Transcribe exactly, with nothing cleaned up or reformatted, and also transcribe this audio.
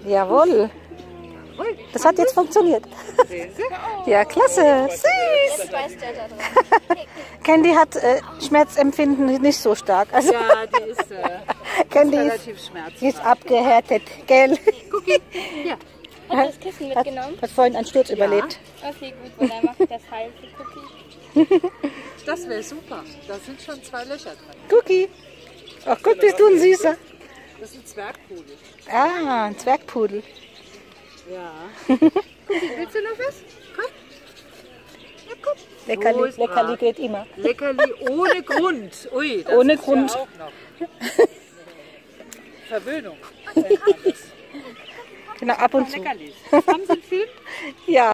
Jawohl. Das hat jetzt funktioniert. Ja, klasse. Süß. Candy hat äh, Schmerzempfinden nicht so stark. Also, ja, die ist, äh, Candy ist ist, relativ schmerzhaft. die ist abgehärtet, gell? Cookie, ja. Hat das Kissen mitgenommen? Hat, hat vorhin einen Sturz ja. überlebt. Okay, gut, weil dann mache ich das heil für Cookie. Das wäre super. Da sind schon zwei Löcher drin. Cookie. Ach, guck, bist du ein Süßer. Das ist ein Zwergpudel. Ah, ein Zwergpudel. Ja. Cookie, willst du noch was? Komm. Ja, komm. Leckerli, So Leckerli brav. geht immer. Leckerli ohne Grund. Ui, das Ohne ist Grund. Ja auch noch. Verwöhnung nennt man das. Genau, ab und zu. Leckerlis. Haben Sie einen Film? Ja.